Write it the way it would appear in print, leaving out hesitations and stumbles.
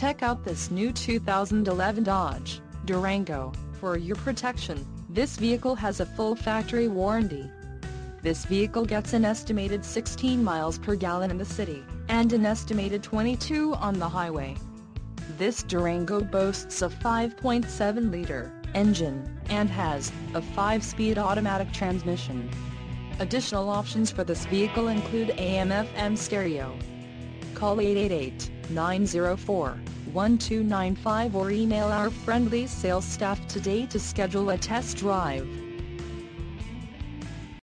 Check out this new 2011 Dodge Durango. For your protection, this vehicle has a full factory warranty. This vehicle gets an estimated 16 miles per gallon in the city, and an estimated 22 on the highway. This Durango boasts a 5.7-liter engine, and has a 5-speed automatic transmission. Additional options for this vehicle include AM/FM stereo. Call 888-904-1295 or email our friendly sales staff today to schedule a test drive.